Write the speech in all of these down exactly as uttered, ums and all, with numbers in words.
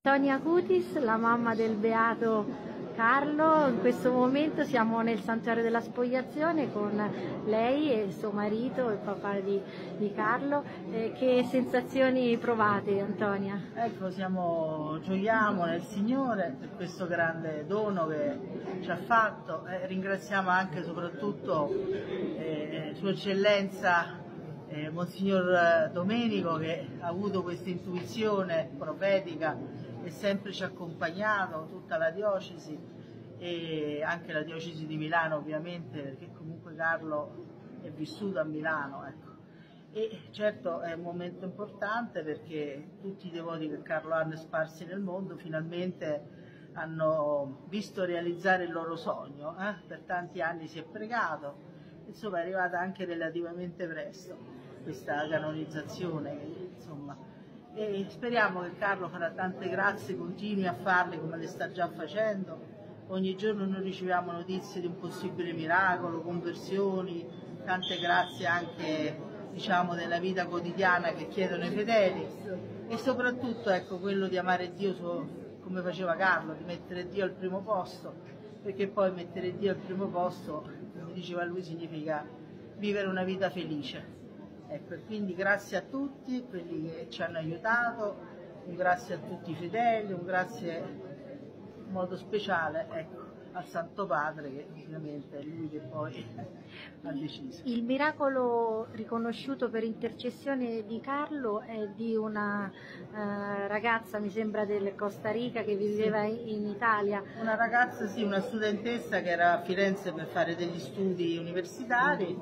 Antonia Cutis, la mamma del beato Carlo. In questo momento siamo nel santuario della spogliazione con lei e suo marito, il papà di, di Carlo. Eh, che sensazioni provate, Antonia? Ecco, siamo, gioiamo nel Signore per questo grande dono che ci ha fatto. Eh, ringraziamo anche e soprattutto eh, Sua Eccellenza eh, Monsignor Domenico, che ha avuto questa intuizione profetica e sempre ci ha accompagnato, tutta la diocesi e anche la diocesi di Milano ovviamente, perché comunque Carlo è vissuto a Milano, ecco. E certo è un momento importante perché tutti i devoti che Carlo hanno sparsi nel mondo finalmente hanno visto realizzare il loro sogno, eh? Per tanti anni si è pregato, insomma è arrivata anche relativamente presto questa canonizzazione, insomma. E speriamo che Carlo farà tante grazie, continui a farle come le sta già facendo. Ogni giorno noi riceviamo notizie di un possibile miracolo, conversioni, tante grazie anche, diciamo, della vita quotidiana che chiedono i fedeli, e soprattutto, ecco, quello di amare Dio suo, come faceva Carlo, di mettere Dio al primo posto, perché poi mettere Dio al primo posto, come diceva lui, significa vivere una vita felice. Ecco, e quindi grazie a tutti quelli che ci hanno aiutato, un grazie a tutti i fedeli, un grazie in modo speciale, ecco, al Santo Padre, che ovviamente è lui che poi ha deciso. Il miracolo riconosciuto per intercessione di Carlo è di una uh, ragazza, mi sembra del Costa Rica, che viveva sì. in Italia. Una ragazza, sì, una studentessa che era a Firenze per fare degli studi universitari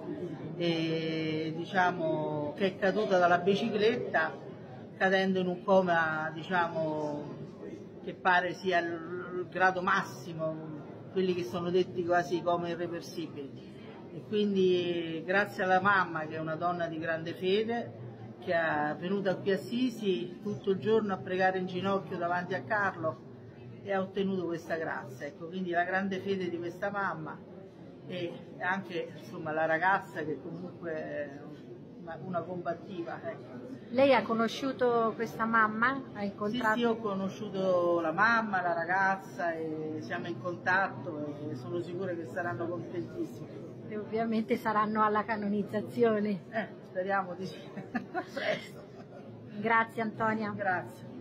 e diciamo che è caduta dalla bicicletta cadendo in un coma, diciamo, che pare sia il grado massimo, quelli che sono detti quasi come irreversibili. E quindi grazie alla mamma, che è una donna di grande fede, che è venuta qui a Assisi tutto il giorno a pregare in ginocchio davanti a Carlo e ha ottenuto questa grazia. Ecco, quindi la grande fede di questa mamma e anche, insomma, la ragazza che comunque è una, una combattiva. Ecco. Lei ha conosciuto questa mamma? Ha incontrato? Sì, sì, ho conosciuto la mamma, la ragazza e siamo in contatto e sono sicura che saranno contentissimi. E ovviamente saranno alla canonizzazione. Eh, speriamo di sì. Presto. Grazie Antonia. Grazie.